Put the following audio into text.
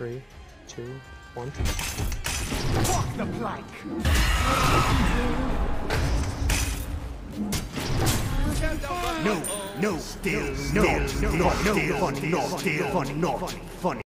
3, 2, 1. Fuck the plank! No, still, not funny.